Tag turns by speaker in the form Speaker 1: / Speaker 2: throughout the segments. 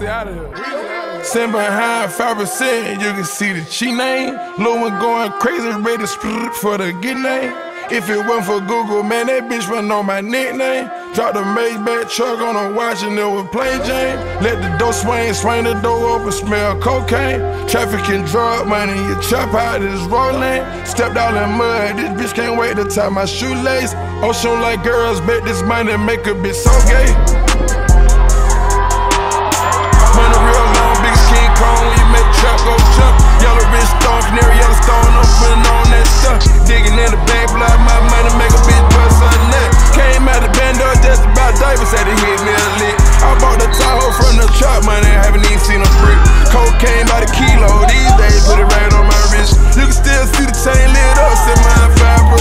Speaker 1: Weezy out of here.
Speaker 2: Sitting behind 5%, you can see the cheat name. Lil' one going crazy, ready to split for the good name. If it wasn't for Google, man, that bitch wouldn't know my nickname. Dropped a Maybach truck on a watch and it was plain Jane. Let the door swing the door open, smell cocaine. Trafficking drug money, you chop out this road lane. Stepped out in mud, this bitch can't wait to tie my shoelace. Ocean like girls, bet this money make a bitch so gay. Money real long, big King Kong, we make trap go jump. Yellow wrist stone, canary yellow stone, I'm putting on that stuff. Digging in the bank, block my money, make a bitch bust her neck. Came out the bando, just about diapers, had to hit me a lick. I bought the Tahoe from the trap money, haven't even seen a brick. Cocaine by the kilo, these days put it right on my wrist. You can still see the chain lit up, set mine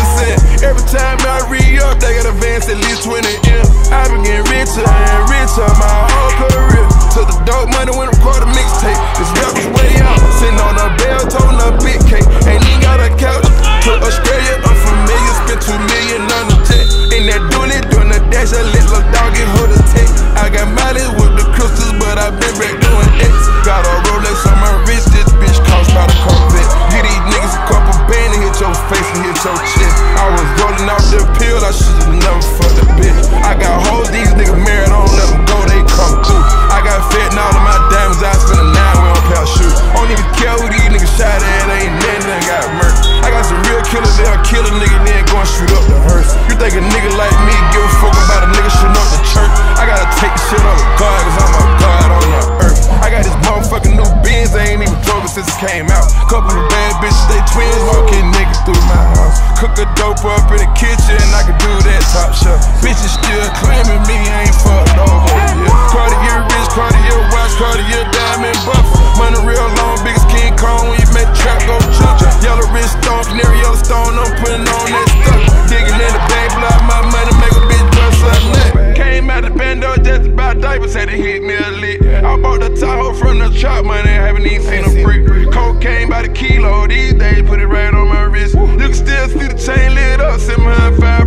Speaker 2: 5%. Every time I re-up, they got advance at least 20 M. I been getting richer and richer my whole career. Took the dope money when I recorded a mixtape. This rap was way out, sitting on a bell, toting a big cake. Ain't even got a couch. To Australia, I'm familiar, spent $2 million on the jet. In that dually, doing the dash, a little dog get hold of tech. I got mileage with the crystals, but I been back doing X. Got a Rolex on my wrist, this bitch cost about a Corvette. Get these niggas a couple bands and hit your face and hit your chest. I was rolling out the pill, I should've never fucked that bitch. I got hoes, these niggas married, I don't let them go, they come through. I got fed and all of my diamonds, I spent a 9 when on pair shoes. I don't even care who these niggas shot at, ain't nothing that got murdered. I got some real killers, they'll kill a nigga, then go and shoot up the hearse. You think a nigga like me give a fuck about a nigga shooting up the church? I gotta take the shit up with God, cause I'm a God on the earth. I got this motherfucking new Benz, I ain't even drove it since it came out. Couple of bad bitches, they twins, walking niggas through my house. Cook a dope up in the kitchen, I can do that top shelf. Bitches still claiming me, I ain't fucked over, yeah. Cartier wrist, Cartier watch, Cartier diamond buff. Money real long, biggest King Kong, when you make trap go jump. Yellow wrist stone, canary yellow stone, I'm putting on that stuff. Digging in the bank, block my money, make a bitch bust her neck. Came out the bando, just about diapers, had to hit me a lick. I bought the Tahoe from the trap money, haven't even seen a brick. Cocaine by the kilo, these days put it right on my wrist. You can still see the chain lit up, sitting behind 5%.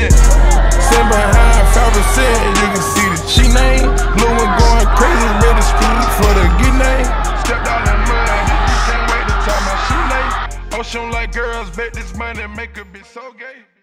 Speaker 2: Sitting behind 5%, you can see the cheat name. Lil' one going crazy, ready to split for the good name. Stepped out in mud, can't wait to tie my shoelace. Ocean like girls, bet this money make a bitch so gay.